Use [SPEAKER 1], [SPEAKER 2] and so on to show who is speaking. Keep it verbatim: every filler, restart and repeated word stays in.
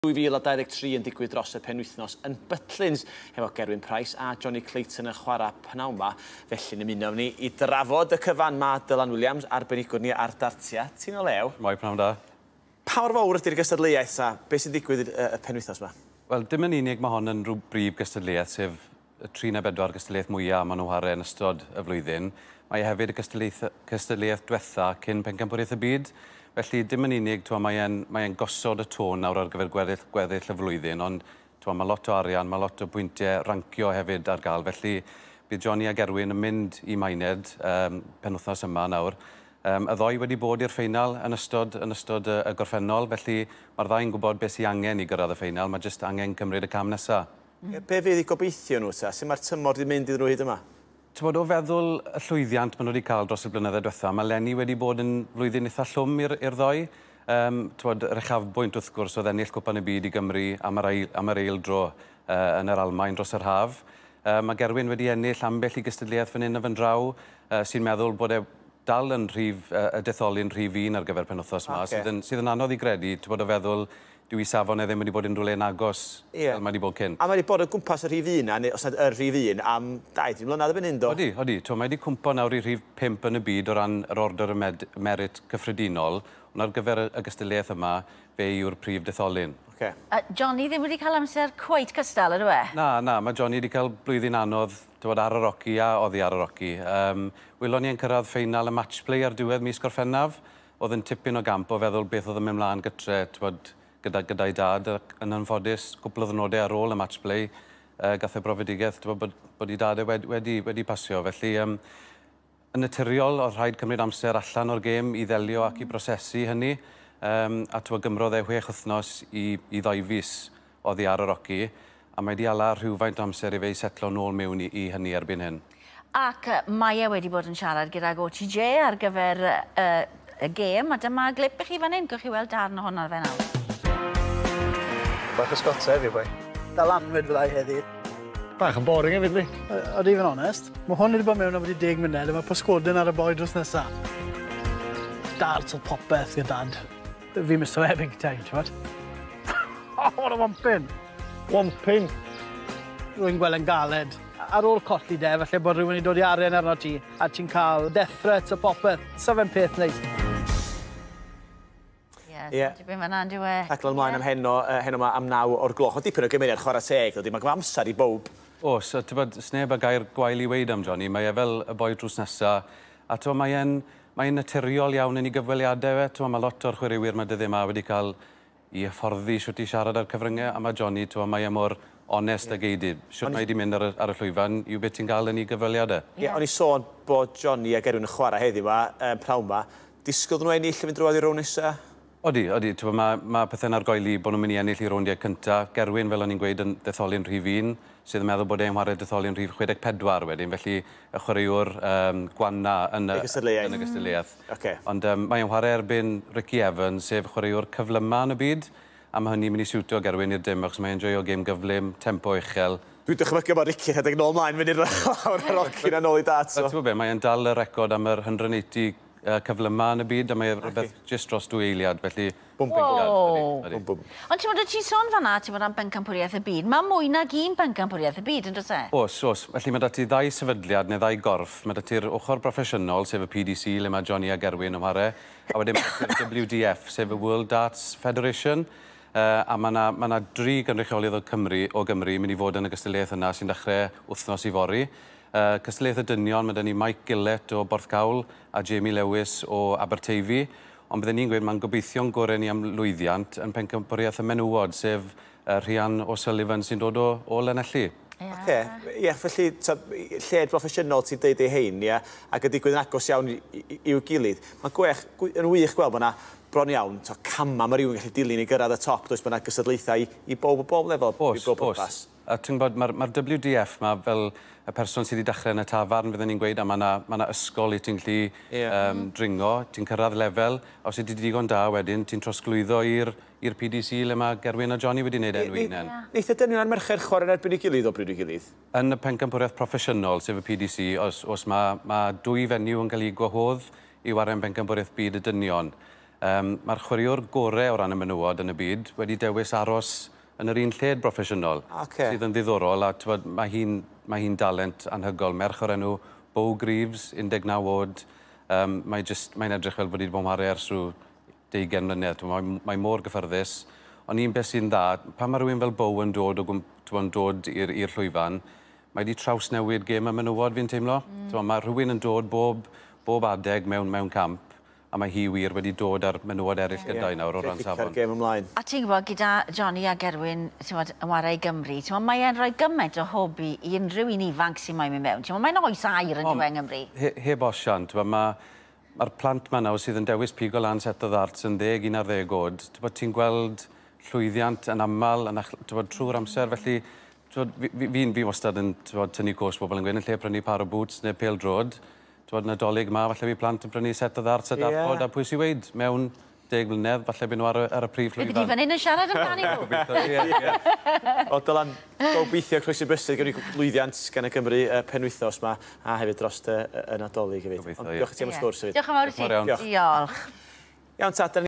[SPEAKER 1] dwy fil a dau ddeg tri yn digwydd dros y penwythnos yn Butlins efo Gerwyn Price a Johnny Clayton yn chwarae Prynhawn ma. Felly yn ymuno ni i drafod y cyfan ma Dylan Williams, arbenigwr ni ar dartiau. Ti'n o lew?
[SPEAKER 2] Moi, Prynhawn da.
[SPEAKER 1] Pa mor fawr ydy'r gystadleuaeth a beth sy'n digwydd y penwythnos ma?
[SPEAKER 2] Wel, dim yn unig mae hon yn rhyw brif gystadleuaeth, sef y tri neu bedwar gystadleuaeth mwyaf maen nhw chwarae yn ystod y flwyddyn. Mae hefyd y gystadleuaeth diwetha cyn Mhencampwriaeth y byd. Felly, dim yn unig, mae'n mae gosod y tôn nawr ar gyfer gweddill, gweddill y flwyddyn, ond mae lot o arian, mae lot o bwyntiau rancio hefyd ar gael. Felly, bydd Johnny a Gerwyn yn mynd i Mained um, penwythnos yma nawr. Um, y ddoi wedi bod i'r ffeinal yn ystod, yn ystod y, y gorffennol, felly mae'r ddau'n gwybod beth sy'n angen i gyrraedd y ffeinal, mae jyst angen cymryd y cam nesaf.
[SPEAKER 1] Mm. Be fydd i gobeithio nhw ta? Sut mae'r tymor wedi mynd iddyn nhw hyd yma?
[SPEAKER 2] Tybod, o feddwl y llwyddiant maen nhw wedi cael dros y blynyddoedd diwethaf, mae Lenny wedi bod yn flwyddyn eitha llwm i'r ddoi. Um, tybod, yr uchafbwynt wrth gwrs oedd ennill cwpan y byd i Gymru am yr, eil, am yr eil dro uh, yn yr Almaen dros yr haf. Uh, mae Gerwyn wedi ennill ambell i gystadleuaeth fan hyn a fan draw, uh, sy'n meddwl bod e dal yn rhif, uh, y detholi'n rhif un ar gyfer penwythnos yma, okay. sydd, yn, sydd yn anodd i gredu. Tybod, o feddwl, dwi safon e ddim wedi bod yn rhywle yn agos yeah. fel mae wedi bod cynt. A mae wedi bod yn gwmpas y rhif un, a os nad y rhif un, am dau, dim mlynedd y fan hyn, do? Odi, odi. Mae wedi cwmpo nawr i rhif pump yn y byd o ran yr order y merit cyffredinol, ond ar gyfer y gystadleuaeth yma, fe yw'r prif detholyn. Okay.
[SPEAKER 3] Uh, Johnny ddim wedi cael amser cweit cystal, ydw e?
[SPEAKER 2] Na, na, mae Johnny wedi cael blwyddyn anodd tywod, ar y roci a oddi ar y roci. Um, Wylon ni yn cyrraedd ffeinal y matchplay ar diwedd mis Gorffennaf, oedd yn tipyn o gamp o feddwl beth oedd yn mynd mlaen gytre, tywod, gyda gyda'i dad yn anffodus, cwpl o ddynodau ar ôl y matchplay, uh, gath e brofedigaeth bod, bod i dad wedi, wedi, wedi pasio. Felly, um, yn naturiol, oedd rhaid cymryd amser allan o'r gêm i ddelio ac i brosesu hynny, um, a twa gymrodd e chwech wythnos i, i ddau fus oddi ar y roci, a mae wedi ala rhywfaint amser i fe i setlo nôl mewn i, i hynny erbyn hyn.
[SPEAKER 3] Ac mae e wedi bod yn siarad gyda'r O T J ar gyfer uh, y gêm, a dyma glip i chi fan hyn, gwch chi weld darn o hwnna fe nawr.
[SPEAKER 4] Bach o sgota hefyd, boi.
[SPEAKER 5] Dal anwyd fyddai heddi.
[SPEAKER 4] Bach yn boring hefyd, fi.
[SPEAKER 5] Oed i fan onest. Mae hwn wedi bod mewn am wedi deg munud, a mae pysgodyn ar y boi drws nesaf. Dart o popeth i'r dad. Fi miso e big time, ti'n fawr? Oh, what a wampin!
[SPEAKER 4] Wampin?
[SPEAKER 5] Rwy'n gweld yn galed. Ar ôl colli de, falle bod rhywun wedi dod i arian arno ti, a ti'n cael death threats o popeth. Sa fe'n peth neis.
[SPEAKER 3] Ie, dipyn fan'na, yndw e.
[SPEAKER 1] Taclo'n mlaen am heno, uh, heno ma am naw o'r gloch. O dipyn o gymeriad chwarae teg, dydy. Mae gyda amser i bob.
[SPEAKER 2] O, so, tybod, sneb a gair gwael i weid am Johnny. Mae e fel y boi drws nesaf. A to, mae'n mae naturiol iawn yn ei gyfweliadau fe. To, mae lot o'r chwaraewyr mae dydde yma wedi cael i hyfforddi siwt i siarad ar cyfryngau. A mae Johnny, to, mae e mor onest yeah. a geidyd. Siwt mae wedi mynd ar, ar y llwyfan, yw beth ti'n cael yn ei gyfweliadau. Ie,
[SPEAKER 1] yeah. O'n i sôn bod Johnny a Gerwyn yn chwarae heddi yma, um, Prynhawn ma. Disgwyl nhw ennill yn fynd drwodd i rown nesa?
[SPEAKER 2] Odi, odi. Mae ma pethau'n argoeli bod nhw'n mynd i ennill i rowndiau cyntaf. Gerwyn, fel o'n i'n gweud, yn detholi'n rhif un, sydd yn meddwl bod e'n chwarae detholi'n rhif chwe deg pedwar wedyn. Felly, y chwaraewr um, gwanna yn y gystadleuaeth. Mm. Okay. Ond um, mae'n chwarae erbyn Ricky Evans, sef chwaraewr cyflyma yn y byd. A mae hynny'n mynd i siwtio Gerwyn i'r dim, achos mae'n joio gêm gyflym, tempo uchel. Dwi'n
[SPEAKER 1] dychmygu bod Ricky rhedeg nôl mlaen fynd i'r lawr y roci na nôl i dat.
[SPEAKER 2] Mae'n dal y record am yr one hundred eighty cyflyma yn y byd, a mae rhywbeth jyst dros dwy eiliad, felly...
[SPEAKER 1] Bwm,
[SPEAKER 3] bwm, bwm. Ond ti'n bod, ti'n sôn fan'na, ti'n bod am Mhencampwriaeth y byd. Mae mwy nag un Mhencampwriaeth y byd, yn dod e?
[SPEAKER 2] Os, os. Felly mae dati ddau sefydliad neu ddau gorff. Mae dati'r ochr broffesiynol, sef y P D C, le mae Johnny a Gerwyn yn chwarae. A wedyn mae'r W D F, sef y World Darts Federation. Uh, a mae yna ma dri gynrychiolydd o Cymru, o Gymru mynd i fod yn y gystadleuaeth yna sy'n dechrau wythnos i fori. Uh, Cystadleuaeth y dynion, mae dyn ni Mike Gillett o Borthcawl a Jamie Lewis o Aberteifi. Ond byddwn ni'n gweud mae'n gobeithio'n gorau ni am lwyddiant yn Mhencampwriaeth y menywod, sef uh, Prynhawn o Sullivan sy'n dod o, o Lanelli.
[SPEAKER 1] Ie, okay. yeah, felly lled broffesiynol ti'n deud ei hein, yeah, ac y digwydd yn agos iawn i'w gilydd. Mae'n gwech, yn wych gweld bod yna bron iawn, to, cama mae rhywun gallu dilyn i gyrraedd y top, does bod yna gysadlaethau i, i bob o bob lefel.
[SPEAKER 2] Os, os. A ti'n bod, mae'r ma W D F ma fel y person sydd wedi dechrau yn y tafarn, fyddwn ni'n gweud, a mae yna ma ysgol i ti'n gallu yeah. um, dringo, ti'n cyrraedd lefel, a os ydy digon da wedyn, ti'n trosglwyddo i'r P D C le mae Gerwyn a Johnny wedi gwneud enw unen.
[SPEAKER 1] Neith y dynion a'r mercher chwarae'n erbyn i gilydd o bryd i gilydd?
[SPEAKER 2] Yn y Mhencampwriaeth proffesiynol, sef y P D C, os, os mae ma dwy fenyw yn cael ei gwahodd i wario Mhencampwriaeth byd y dynion. Um, Mae'r chwaraewr gorau o ran y menywod yn y byd wedi dewis aros yn yr un lled broffesiynol,
[SPEAKER 1] okay.
[SPEAKER 2] sydd yn ddiddorol, a tywed, mae hi'n mae hi dalent anhygol. Merch o'r enw Beau Greaves, un deg naw oed. Um, Mae'n mae edrych fel bod wedi bod yn chwarae ers rhyw deugain mlynedd. Mae, mae mor gyffyrddus. Ond un beth sy'n dda, pan mae rhywun fel Beau yn dod, o gwmp, dod i'r llwyfan, mae wedi trawsnewid gêm y menywod fi'n teimlo. Mm. Mae rhywun yn dod bob, bob adeg mewn, mewn camp, a mae hi wir wedi dod ar menywod eraill gyda i nawr o ran safon.
[SPEAKER 3] A ti'n gwybod, gyda Johnny a Gerwyn yn wario Gymru, mae'n rhoi gymaint o hobi i unrhyw un ifanc sy'n mae'n mynd mewn. Mae'n oes air yn dweud Gymru.
[SPEAKER 2] He, heb osiant, mae'r ma plant ma nawr sydd yn dewis pigo lan set o ddarts yn ddeg, un ar ddeg oed. Ti'n gweld llwyddiant yn aml, trwy'r amser, felly fi'n fi, fi wastad yn tynnu cwrs bobl yn gweud yn lle prynu par o boots neu pêl drod. Yn y dolyg yma, falle fi plant yn prynu set o ddarts a darfod, a pwy sy'n weid mewn deg mlynedd, falle bydd nhw ar, ar y prif llwyfan.
[SPEAKER 3] Bydd i fan hyn yn siarad amdani nhw.
[SPEAKER 1] O, Dylan, gobeithio croesi brysur gen i lwyddiant gan y Gymru penwythnos yma, a hefyd dros y Nadolig hefyd. Diolch i ti am y sgwrs hefyd.
[SPEAKER 3] Diolch yn fawr i ti. Diolch. Iawn, ta,